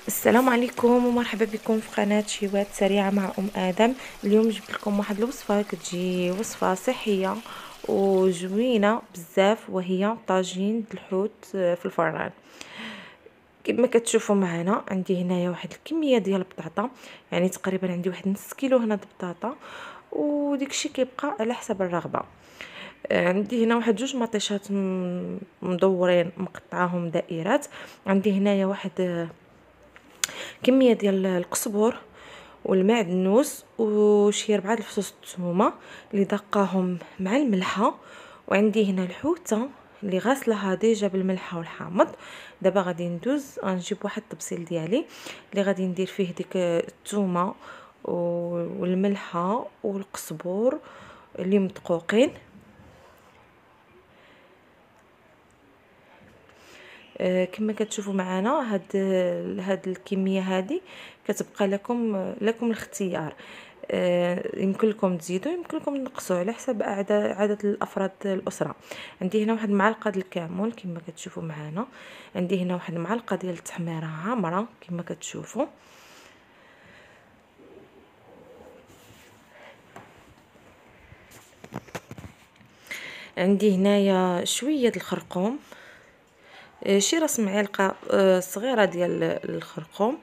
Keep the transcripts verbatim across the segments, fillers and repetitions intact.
السلام عليكم ومرحبا بكم في قناة شيوات سريعة مع أم آدم. اليوم جبت لكم واحد الوصفة كتجي وصفة صحية وجوينة بزاف، وهي طاجين الحوت في الفران. كما كتشوفوا معنا عندي هنايا واحد الكمية ديال البطاطا، يعني تقريبا عندي واحد نص كيلو هنا د البطاطا، وديكشي كيبقى على حسب الرغبة. عندي هنا واحد جوج مطيشات مدورين مقطعاهم دائرات. عندي هنايا واحد كميه ديال القزبر والمعدنوس وشي ربعه الفصوص الثومه اللي دقاهم مع الملحه. وعندي هنا الحوته اللي غاسلها ديجا بالملحه والحامض. دابا غادي ندوز غنجيب واحد الطبسيل ديالي اللي غادي ندير فيه ديك الثومه والملحه والقزبر اللي مدقوقين. آه كما كتشوفوا معنا هاد هاد الكميه هذه كتبقى لكم لكم الاختيار. آه يمكن لكم تزيدوا يمكن لكم تنقصوا على حسب عدد عدد الافراد الاسره. عندي هنا واحد المعلقه ديال الكمون كما كتشوفوا معنا. عندي هنا واحد المعلقه ديال التحميره عامره كما كتشوفوا. عندي هنايا شويه الخرقوم، شي راس معلقه صغيره ديال الخرقوم.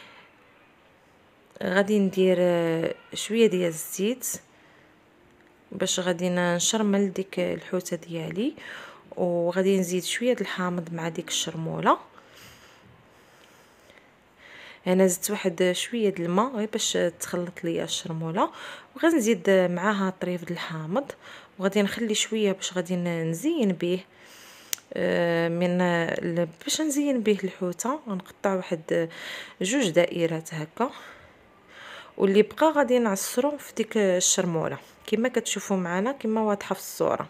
غادي ندير شويه ديال الزيت باش غادي نشرمل ديك الحوته ديالي، وغادي نزيد شويه الحامض مع ديك الشرموله. انا زدت واحد شويه د الماء غير باش تخلط ليا الشرموله، وغادي نزيد معاها طريف د الحامض، وغادي نخلي شويه باش غادي نزين به من باش نزين به الحوته. غنقطع واحد جوج دائرات هكا، واللي بقى غادي نعصرو في ديك الشرموله كما كتشوفوا معنا كما واضحه في الصوره.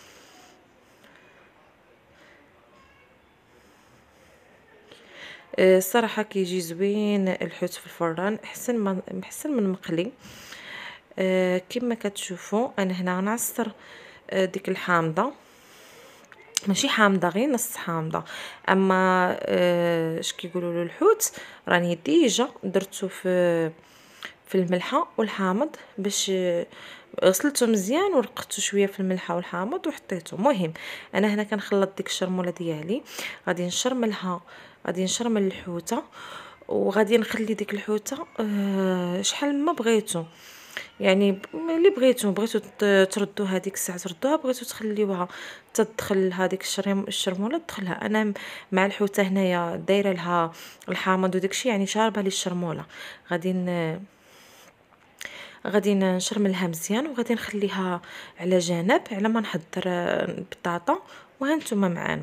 الصراحه كيجي زوين الحوت في الفران، احسن من احسن من مقلي. أه كما كتشوفوا انا هنا غنعصر أه ديك الحامضه، ماشي حامضه غير نص حامضه. اما أه اش كيقولوا له الحوت راني ديجا درتو في في الملحه والحامض باش غسلته مزيان ورقته شويه في الملحه والحامض وحطيته. مهم انا هنا كنخلط ديك الشرموله ديالي، غادي نشرملها، غادي نشرمل الحوته، وغادي نخلي ديك الحوته أه شحال ما بغيتو، يعني اللي بغيتو بغيتو تردوها ديك الساعه تردوها، بغيتو تخليوها تدخل هذيك الشرموله تدخلها. انا مع الحوته هنايا دايره لها الحامض وداكشي، يعني شاربه لي الشرموله. غادي غادي نشرملها مزيان وغادي نخليها على جنب على ما نحضر البطاطا. وهانتوما معانا.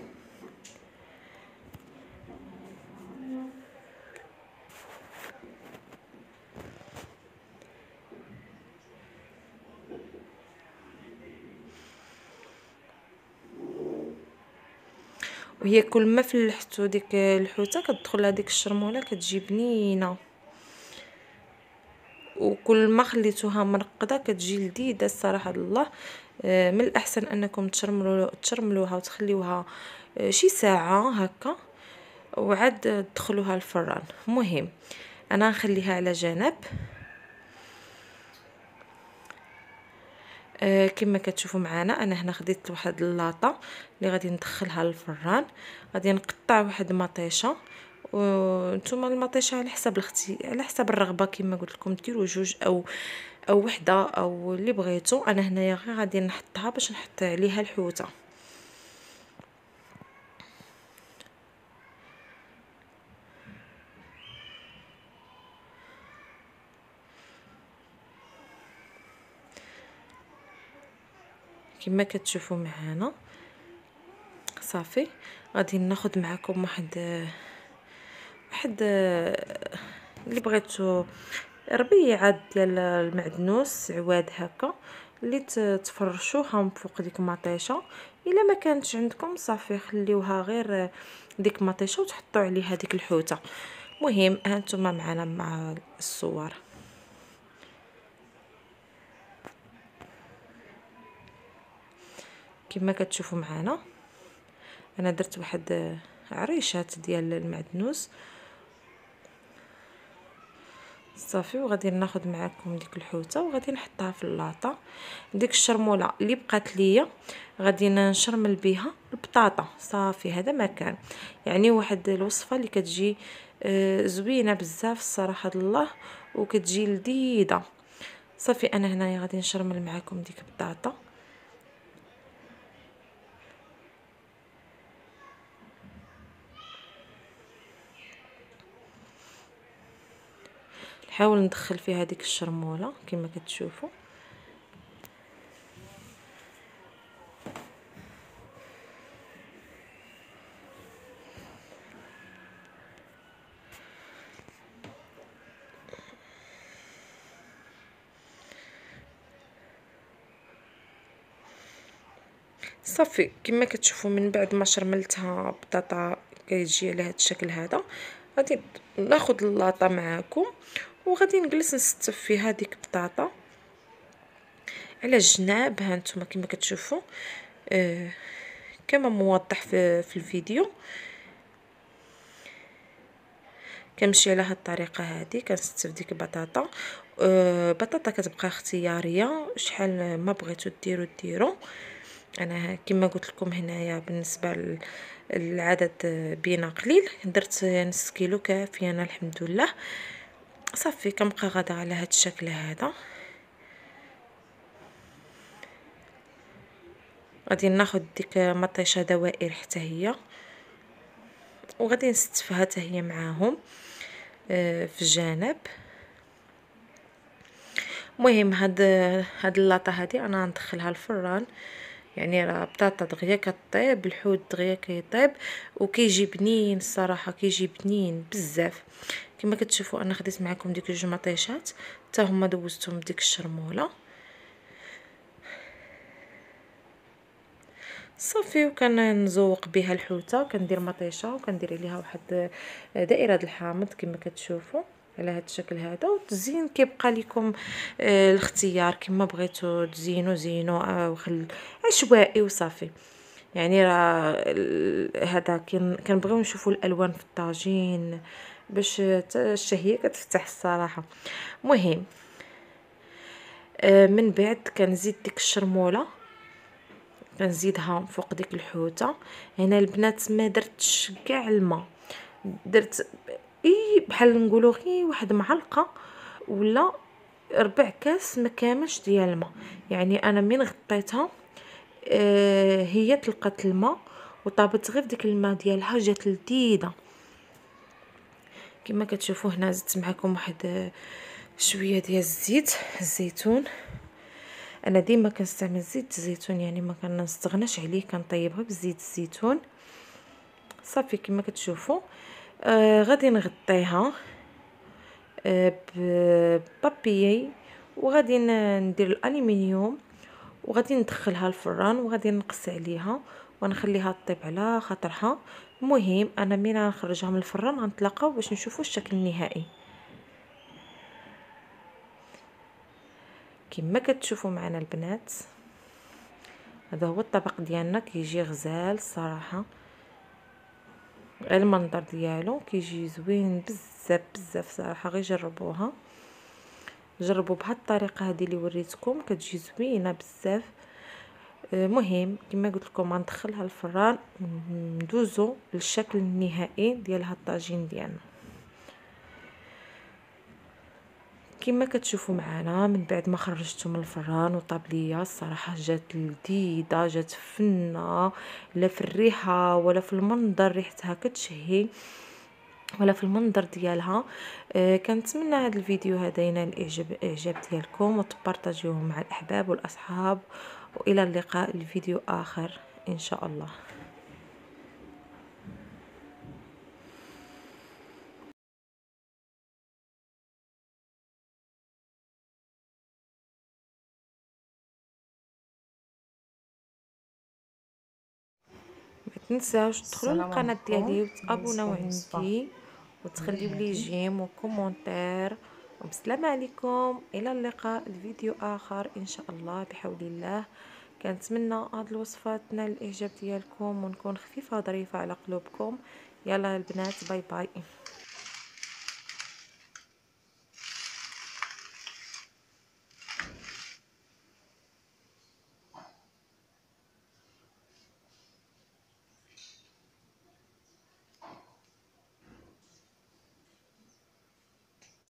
وهي كل ما فلحتو ديك الحوته كتدخل هذيك الشرموله كتجي بنينه، وكل ما خليتوها مرقده كتجي لذيذه الصراحه الله. من الاحسن انكم تشرملوا تشرملوها وتخليوها شي ساعه هكا وعاد تدخلوها الفران. مهم انا نخليها على جنب. آه كما كتشوفوا معنا انا هنا خديت واحد اللاطه اللي غادي ندخلها للفران. غادي نقطع واحد مطيشه، وانتم المطيشه على حسب الاختي على حسب الرغبه كما قلت لكم ديروا جوج او او وحده او اللي بغيتو. انا هنايا غير غادي نحطها باش نحط عليها الحوته. كما كتشوفوا معنا صافي. غادي ناخذ معكم واحد واحد اللي بغيتو ربيعه ديال المعدنوس عواد هكا اللي تفرشوها من فوق ديك المطيشه. الا ما كانتش عندكم صافي خليوها غير ديك المطيشه وتحطوا عليها ديك الحوته. مهم هانتوما معنا مع الصور. كما كتشوفوا معنا انا درت واحد عريشات ديال المعدنوس صافي. وغادي ناخذ معكم ديك الحوته وغادي نحطها في اللاطه. ديك الشرموله اللي بقات ليا غادي نشرمل بها البطاطا. صافي هذا ما كان، يعني واحد الوصفه اللي كتجي آه زوينه بزاف الصراحه الله، وكتجي لذيذه. صافي انا هنايا غادي نشرمل معكم ديك البطاطا. نحاول ندخل فيها ديك الشرموله كما كتشوفوا. صافي كما كتشوفوا من بعد ما شرملتها بطاطا كيجي على هذا الشكل هذا، غادي ناخذ اللاطه معاكم وغادي نجلس نستف فيها هذيك البطاطا على الجناب. ها نتوما كما كتشوفوا آه كما موضح في, في الفيديو. كنمشي على هاد الطريقه هذه كنستف ديك البطاطا. آه بطاطا كتبقى اختياريه، شحال ما بغيتو ديروا ديروا. انا كما قلت لكم هنايا بالنسبه للعدد بينا قليل، درت نص كيلو كافي انا الحمد لله. صافي كنبقى غادا على هاد الشكل هذا. غادي ناخذ ديك مطيشه دوائر حتى هي وغادي نستفها حتى هي معاهم في الجانب. المهم هاد هاد اللاطه هذه انا ندخلها الفران، يعني راه بطاطا دغيا كطيب، الحوت دغيا كيطيب وكيجي بنين الصراحه، كيجي بنين بزاف. كما كتشوفوا انا خديت معكم ديك جوج مطيشات حتى هما دوزتهم بديك الشرموله. صافي وكنزوق بها الحوته، كندير مطيشه وكندير عليها واحد دائره الحامض كما كتشوفوا على هذا الشكل هذا. والتزيين كيبقى لكم آه الاختيار، كما بغيتوا تزينوا زينوا آه وخل عشوائي وصافي. يعني راه هذا كنبغيو نشوفوا الالوان في الطاجين باش الشهيه كتفتح الصراحه. مهم آه من بعد كنزيد ديك الشرموله، كنزيدها فوق ديك الحوته. هنا البنات ما درتش كاع الماء، درت اي بحال نقولوا غير واحد معلقه ولا ربع كاس ما كاملش ديال الماء. يعني انا من غطيتها آه هي تلقات الماء وطابت غير ديك الماء ديالها جات لذيذه. كما كتشوفوا هنا زدت معكم واحد شويه ديال الزيت الزيتون. انا ديما كنستعمل زيت الزيتون، يعني ما كنستغناش عليه، كنطيبها بزيت الزيتون. صافي كما كتشوفوا آه غادي نغطيها آه ببابيي وغادي ندير الالومنيوم وغادي ندخلها الفران وغادي نقص عليها ونخليها طيب على خاطرها. المهم انا مين نخرجها من الفران غنتلاقاو باش نشوفوا الشكل النهائي. كما كتشوفوا معنا البنات هذا هو الطبق ديالنا، كيجي غزال الصراحه، غير المنظر ديالو كيجي زوين بزاف بزاف صراحه. غير جربوها، جربوا بهاد الطريقه هذه اللي وريتكم كتجي زوينه بزاف. مهم كما قلت لكم غندخلها الفران ندوزو للشكل النهائي ديال هاد الطاجين ديالنا. كما كتشوفوا معنا من بعد ما خرجته من الفران وطاب ليا الصراحه جات لذيذه، جات فنه، لا في الريحه ولا في المنظر، ريحتها كتشهي ولا في المنظر ديالها. آه كنتمنى هذا الفيديو هذا ينال الاعجاب الاعجاب ديالكم وتبارطاجيوه مع الاحباب والاصحاب، والى اللقاء الفيديو اخر ان شاء الله. ما تنساوش تدخلوا للقناه ديالي وتابوناو عندي وتخليو لي جيم وكومونتير. وبسلام عليكم، الى اللقاء الفيديو اخر ان شاء الله بحول الله. كنتمنى هاد الوصفات تنال الاعجاب ديالكم ونكون خفيفه ظريفه على قلوبكم. يلا البنات باي باي.